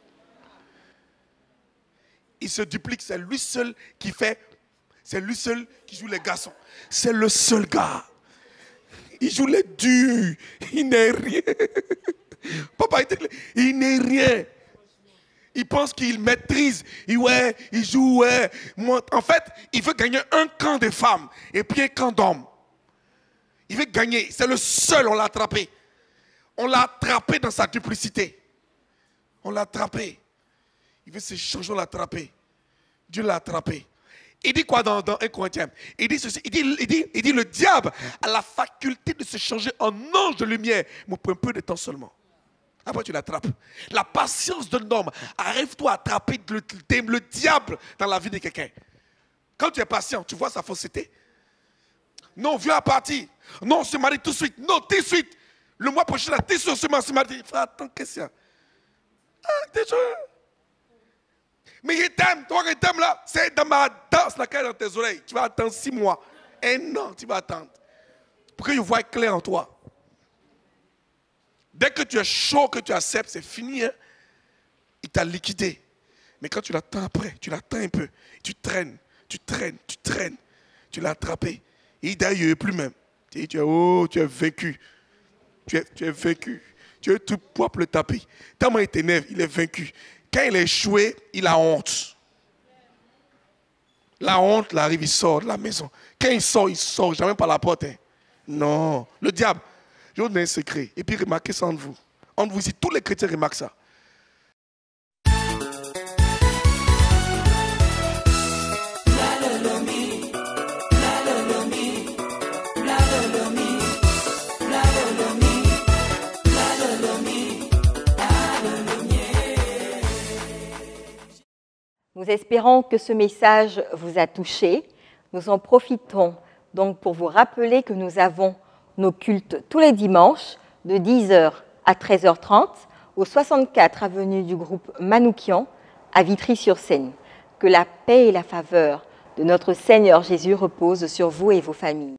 Il se duplique, c'est lui seul qui fait, c'est lui seul qui joue les garçons. C'est le seul gars. Il joue les durs, il n'est rien. Papa, il n'est rien. Il pense qu'il maîtrise, il, ouais, il joue, ouais. En fait, il veut gagner un camp de femmes et puis un camp d'hommes. Il veut gagner, c'est le seul, on l'a attrapé. On l'a attrapé dans sa duplicité. On l'a attrapé. Il veut se changer, on l'a attrapé. Dieu l'a attrapé. Il dit quoi dans, dans un Corinthiens? Il dit ceci, il dit, il, dit, il dit le diable a la faculté de se changer en ange de lumière, mais pour un peu de temps seulement. Après tu l'attrapes. La patience d'un homme, arrive-toi à attraper le, le, le diable dans la vie de quelqu'un. Quand tu es patient, tu vois sa fausseté. Non, viens à partir. Non, on se marie tout de suite. Non, tout de suite. Le mois prochain, tu es sûr, on se marie. Frère, attends, qu'est-ce qu'il y a? Ah, t'es sûr? Mais il t'aime, toi qui t'aimes là, c'est dans ma danse laquelle dans tes oreilles. Tu vas attendre six mois, un an, tu vas attendre. Pour qu'il voie clair en toi. Dès que tu es chaud, que tu acceptes, c'est fini. Hein? Il t'a liquidé. Mais quand tu l'attends après, tu l'attends un peu. Tu traînes, tu traînes, tu traînes. Tu l'as attrapé. Et d'ailleurs, il n'est plus même. Tu es, oh, tu es vaincu. Tu es, tu es vaincu. Tu es tout propre le tapis. Tellement il t'énerve, il est vaincu. Quand il est échoué, il a honte. La honte, il arrive, il sort de la maison. Quand il sort, il sort, jamais par la porte. Hein. Non. Le diable, je vais vous donner un secret. Et puis remarquez ça entre vous. Entre vous ici, tous les chrétiens remarquent ça. Nous espérons que ce message vous a touché. Nous en profitons donc pour vous rappeler que nous avons nos cultes tous les dimanches de dix heures à treize heures trente au soixante-quatre avenue du groupe Manoukian à Vitry-sur-Seine. Que la paix et la faveur de notre Seigneur Jésus reposent sur vous et vos familles.